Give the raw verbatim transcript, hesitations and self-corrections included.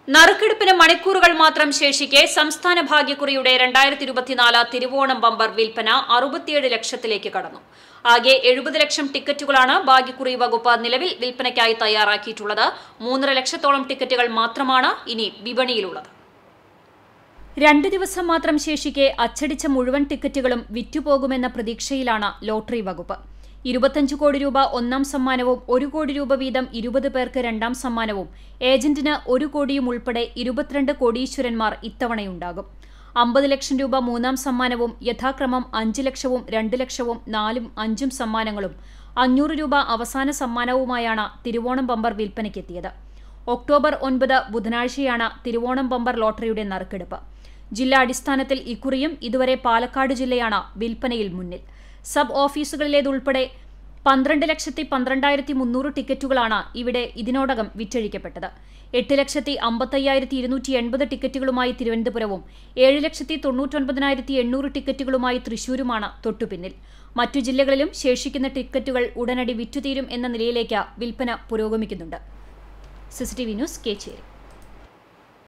നറുക്കെടുപ്പിന് മണിക്കൂറുകൾ മാത്രം ശേഷിക്കെ സംസ്ഥാന ഭാഗ്യക്കുറിയുടെ രണ്ടായിരത്തി ഇരുപത്തിനാല് തിരുവോണം ബമ്പർ വിൽപ്പന അറുപത്തിയേഴ് ലക്ഷത്തിലേക്ക് കടന്നു. ആകെ എഴുപത് ലക്ഷം ടിക്കറ്റുകളാണ് ഭാഗ്യക്കുറി വകുപ്പ് നിലവിൽ വിൽപ്പനയ്ക്കായി തയ്യാറാക്കിയിട്ടുള്ളത്. മൂന്നര ലക്ഷത്തോളം ടിക്കറ്റുകൾ മാത്രമാണ് ഇനി വിപണിയിലുള്ളത്. രണ്ട് ദിവസം മാത്രം ശേഷിക്കെ അച്ചടിച്ച മുഴുവൻ ടിക്കറ്റുകളും വിറ്റുപോകുമെന്ന പ്രതീക്ഷയിലാണ് ലോട്ടറി വകുപ്പ്. ഇരുപത്തിയഞ്ച് കോടി രൂപ ഒന്നാം സമ്മാനവും ഒരു കോടി രൂപ വീതം ഇരുപത് പേർക്ക് രണ്ടാം സമ്മാനവും ഏജന്റിന് ഒരു കോടിയും ഉൾപ്പെടെ ഇരുപത്തിരണ്ട് കോടീശ്വരന്മാർ ഇത്തവണയുണ്ടാകും. അമ്പത് ലക്ഷം രൂപ മൂന്നാം സമ്മാനവും യഥാക്രമം അഞ്ച് ലക്ഷവും രണ്ട് ലക്ഷവും നാലും അഞ്ചും സമ്മാനങ്ങളും അഞ്ഞൂറ് രൂപ അവസാന സമ്മാനവുമായാണ് തിരുവോണം ബമ്പർ വിൽപ്പനയ്ക്കെത്തിയത്. ഒക്ടോബർ ഒൻപത് ബുധനാഴ്ചയാണ് തിരുവോണം ബമ്പർ ലോട്ടറിയുടെ നറുക്കെടുപ്പ്. ജില്ലാ അടിസ്ഥാനത്തിൽ ഇക്കുറിയും ഇതുവരെ പാലക്കാട് ജില്ലയാണ് വിൽപ്പനയിൽ മുന്നിൽ. സബ് ഓഫീസുകളിലേതുൾപ്പെടെ പന്ത്രണ്ട് ലക്ഷത്തി പന്ത്രണ്ടായിരത്തി മുന്നൂറ് ടിക്കറ്റുകളാണ് ഇവിടെ ഇതിനോടകം വിറ്റഴിക്കപ്പെട്ടത്. എട്ട് ലക്ഷത്തി അമ്പത്തയ്യായിരത്തി ഇരുന്നൂറ്റി എൺപത് ടിക്കറ്റുകളുമായി തിരുവനന്തപുരവും ഏഴ് ലക്ഷത്തി തൊണ്ണൂറ്റൊൻപതിനായിരത്തി എണ്ണൂറ് ടിക്കറ്റുകളുമായി തൃശൂരുമാണ് തൊട്ടുപിന്നിൽ. മറ്റു ജില്ലകളിലും ശേഷിക്കുന്ന ടിക്കറ്റുകൾ ഉടനടി വിറ്റുതീരും എന്ന നിലയിലേക്ക് വിൽപ്പന പുരോഗമിക്കുന്നുണ്ട്. CCTV news, Kecheri.